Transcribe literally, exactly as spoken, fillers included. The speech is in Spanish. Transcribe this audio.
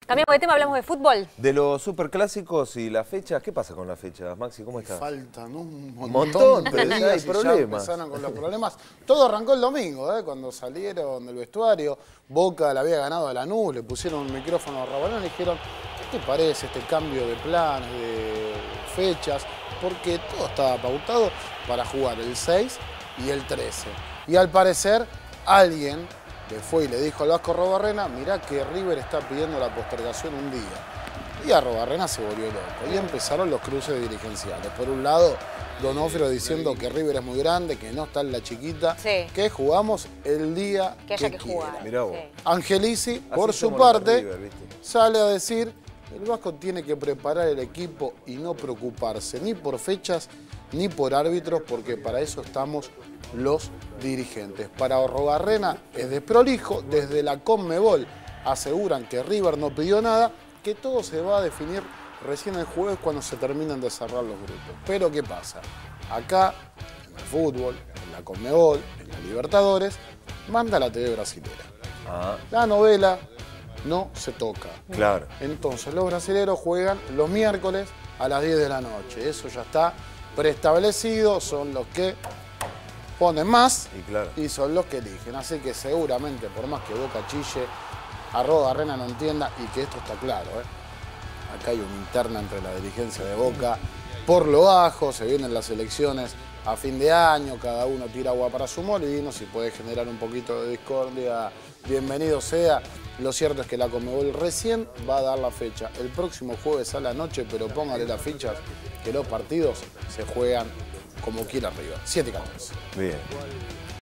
Cambiamos de tema, hablamos de fútbol. De los superclásicos y las fechas, ¿qué pasa con las fechas, Maxi? ¿Cómo estás? Faltan un montón, montón de pero días ya hay y ya problemas. empezaron con los problemas. Todo arrancó el domingo, ¿eh? Cuando salieron del vestuario, Boca le había ganado a Lanús, le pusieron un micrófono a Rabanal y le dijeron, ¿qué te parece este cambio de planes, de fechas? Porque todo estaba pautado para jugar el seis y el trece. Y al parecer, alguien le fue y le dijo al Vasco Arrobarrena, mirá que River está pidiendo la postergación un día. Y Arrobarrena se volvió loco. Y empezaron los cruces dirigenciales. Por un lado, Donofrio diciendo que River es muy grande, que no está en la chiquita, sí. que jugamos el día que haya que, que quiera. jugar. Mirá vos. Sí. Angelici, por Así su somos los de parte, River, ¿viste? sale a decir el Vasco tiene que preparar el equipo y no preocuparse ni por fechas ni por árbitros, porque para eso estamos los dirigentes. Para Arrobarrena es desprolijo, desde la Conmebol aseguran que River no pidió nada, que todo se va a definir recién el jueves cuando se terminen de cerrar los grupos. Pero ¿qué pasa? Acá, en el fútbol, en la Conmebol, en la Libertadores, manda la T V brasilera. Ah, La novela no se toca. claro. Entonces los brasileros juegan los miércoles a las diez de la noche. Eso ya está preestablecido, son los que ponen más Y claro. y son los que eligen. Así que seguramente, por más que Boca chille, Arrobarrena no entienda y que esto está claro, ¿eh? Acá hay una interna entre la dirigencia de Boca por lo bajo, se vienen las elecciones a fin de año, cada uno tira agua para su molino, si puede generar un poquito de discordia, bienvenido sea. Lo cierto es que la Conmebol recién va a dar la fecha el próximo jueves a la noche, pero póngale las fichas que los partidos se juegan como quiera arriba. siete y catorce. Bien.